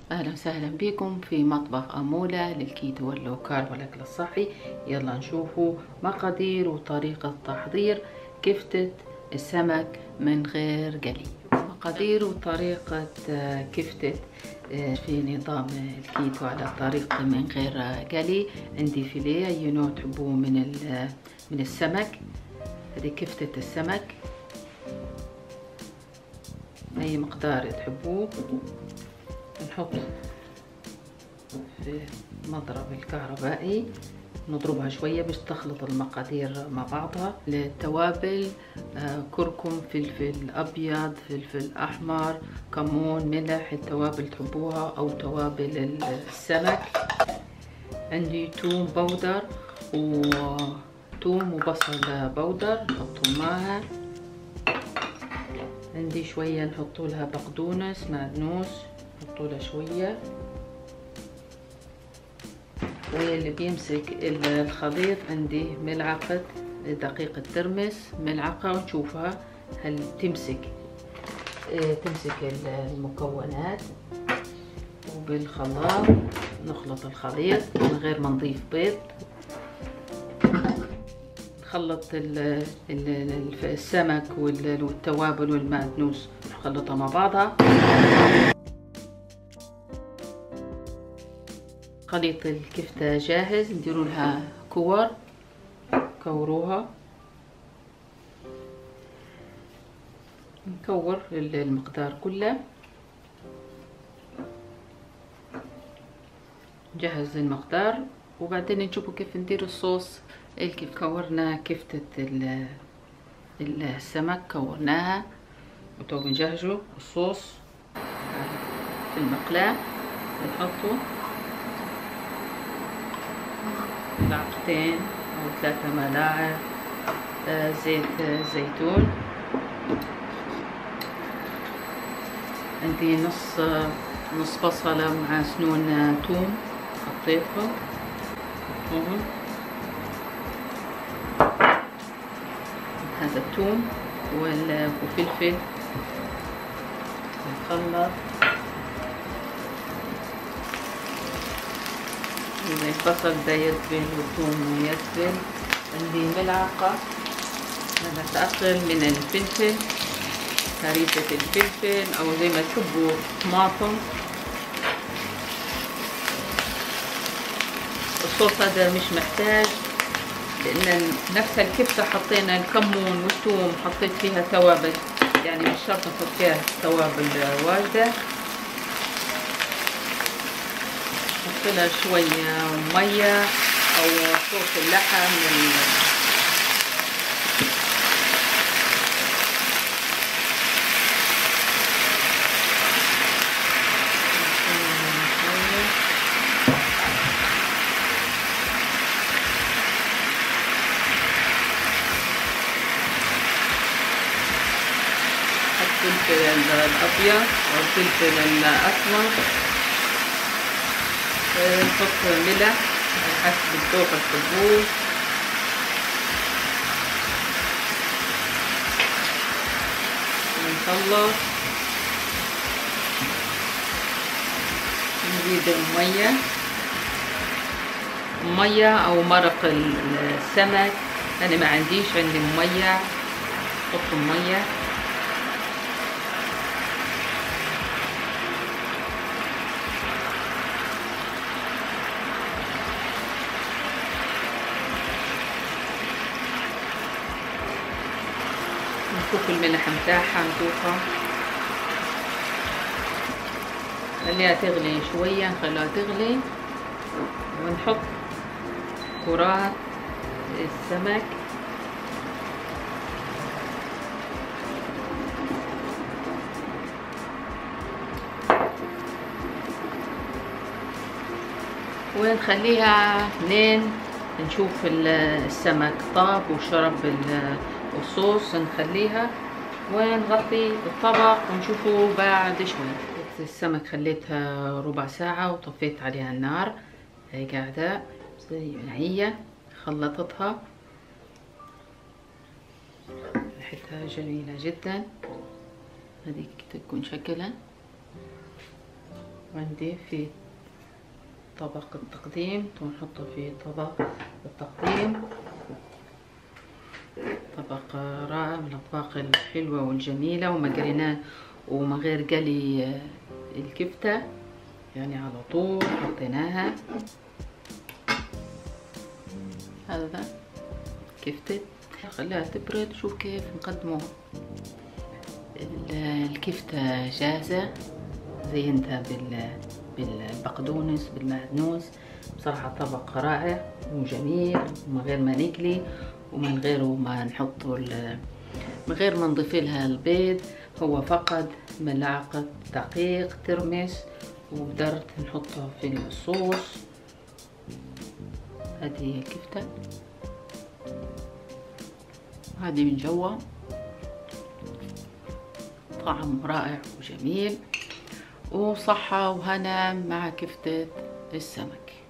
أهلا وسهلا بكم في مطبخ أمولة للكيتو واللو كارب والأكل الصحي. يلا نشوفوا مقادير وطريقة تحضير كفتة السمك من غير قلي. مقادير وطريقة كفتة في نظام الكيتو على طريقة من غير قلي. عندي فيليه أي نوع تحبوه من السمك. هذه كفتة السمك أي مقدار تحبوه. نحط في مضرب الكهربائي نضربها شوية باش تخلط المقادير مع بعضها. التوابل كركم، فلفل أبيض، فلفل أحمر، كمون، ملح، التوابل تحبوها أو توابل السمك. عندي توم بودر وتوم وبصل بودر نحطهم معها. عندي شوية نحطوا لها بقدونس معدنوس نحطوا لها شوية. واللي بيمسك الخليط عندي ملعقة دقيق الترمس، ملعقة ونشوفها هل تمسك المكونات. وبالخلاط نخلط الخليط من غير ما نضيف بيض. نخلط السمك والتوابل والمعدنوس نخلطها مع بعضها. خليط الكفتة جاهز، نديروا لها كوروها. نكور المقدار كله. نجهز المقدار وبعدين نشوفوا كيف ندير الصوص. كيف كورنا كفتة السمك كورناها وتو بنجهزوا الصوص في المقلاة. نحطه ملعقتين أو 3 ملاعق زيت زيتون. عندي نص بصلة مع سنون توم حطيتهم. هذا التوم وفلفل نخلط. البصل ده يذبل والثوم يذبل. عندي ملعقة هذا تأقل من الفلفل، هريسة الفلفل أو زي ما تحبوا طماطم. الصوص هذا مش محتاج لأن نفس الكفتة حطينا الكمون والثوم، حطيت فيها توابل يعني مش شرط نحط فيها توابل واجدة. نحط لها شوية مية أو صوص اللحم الفلفل الأبيض أو الفلفل الأسمر. نحط ملح على حسب الذوق الحبوب. نخلط. نزيد مية أو مرق السمك. أنا ما عندي مية، نحط مية. نشوف الملح متاعها نشوفها. خليها تغلي شوية، نخليها تغلي ونحط كرات السمك. ونخليها لين نشوف السمك طاب وشرب الصوص. نخليها ونغطي الطبق ونشوفه بعد شوي. السمك خليتها ربع ساعة وطفيت عليها النار. هي قاعدة زي ما هي، خلطتها ريحتها جميلة جدا. هذيك تكون شكلها عندي في طبق التقديم، ونحطه في طبق التقديم. طبق رائع من الأطباق الحلوة والجميلة، وما قريناه وما غير قلي الكفتة، يعني على طول حطيناها. هذا كفتة، خليها تبرد. شوف كيف نقدمه. الكفتة جاهزة، زينتها بالبقدونس بالمعدنوس. بصراحة طبق رائع وجميل، ومن غير ما نقلي ومن غير ما نحطه من غير ما نضيف لها البيض. هو فقط ملعقة دقيق ترمس، وقدرت نحطها في الصوص. هذه هي الكفتة، هذه من جوا طعم رائع وجميل، وصحة وهنا مع كفتة السمك.